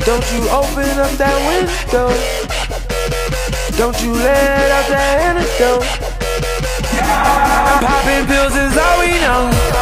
Don't you open up that window. Don't you let out that antidote. Popping pills is all we know.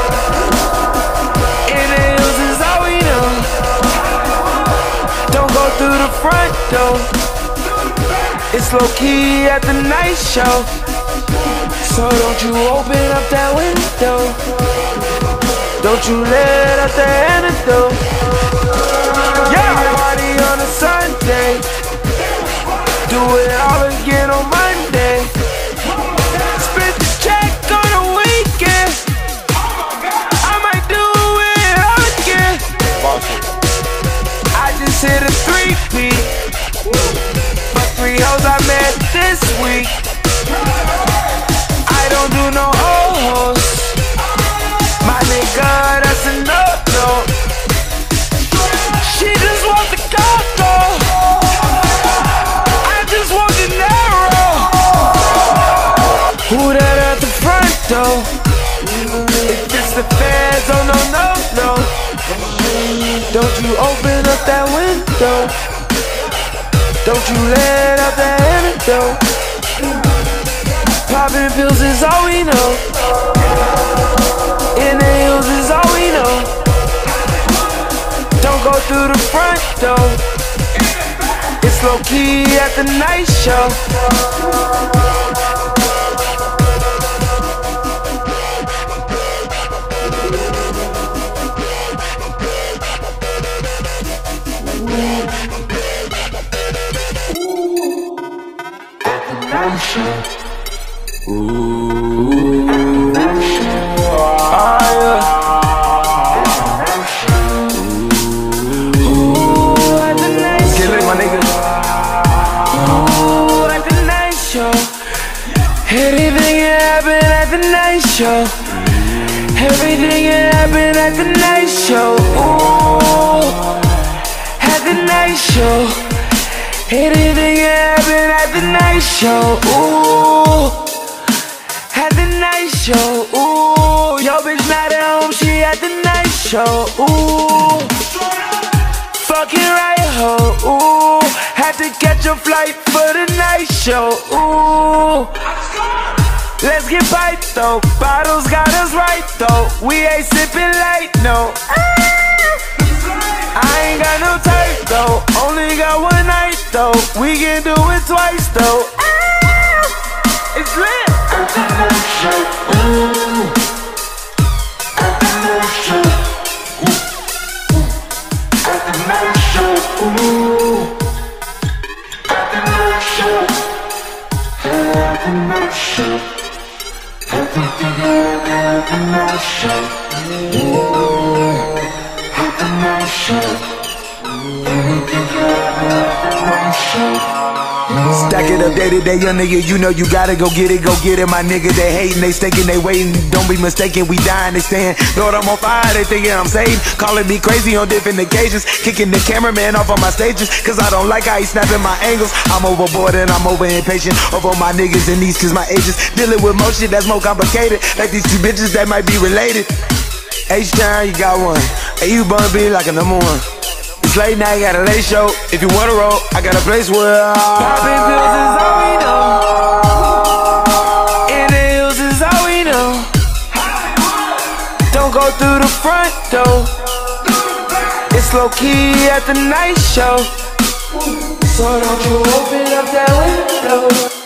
Inhales is all we know. Don't go through the front door. It's low key at the night show. So don't you open up that window. Don't you let out the antidote. Yeah, party on a Sunday. Do it all again on Monday. Split the check on a weekend. I might do it all again. I just hit a 3-peat. My 3 hoes I met this week. I don't do no old hoes. My nigga, that's a no-no. She just wants the coco. I just want the narrow. Who that at the front door? If it's the feds, oh no, no, no. Don't you open up that window. Don't you let out that antidote. Popping pills is all we know. Inhales is all we know. Don't go through the front door. It's low key at the night show. Everything can happen at the night show. Everything can happen at the night show. Ooh, at the night show. Anything can happen at the night show. Ooh, at the night show. Ooh, yo bitch not at home, she at the night show. Ooh, fucking right ho. Ooh, had to catch a flight for the night show. Ooh, let's get piped though. Bottles got us right though. We ain't sipping light, no. I ain't got no type though. Only got one night though. We can do it twice though. It's lit. At the night show. Ooh. At the night show. At the night show. Ooh. At the night show. At the night show. At the night show. At the night show. Stack it up day to day, young nigga, you know you gotta go get it, my nigga. They hating, they staking, they waiting, don't be mistaken, we dying, they saying, Lord, I'm on fire, they thinking I'm saved, calling me crazy on different occasions, kicking the cameraman off on my stages, cause I don't like how he snapping my angles. I'm overboard and I'm over impatient, over my niggas and these cause my ages, dealing with more shit that's more complicated, like these 2 bitches that might be related. H-Town, you got one, and you bun be like a number 1. It's late night, got a late show. If you wanna roll, I got a place where popping pills is all we know. Inhales is all we know. Don't go through the front door. It's low key at the night show. So don't you open up that window.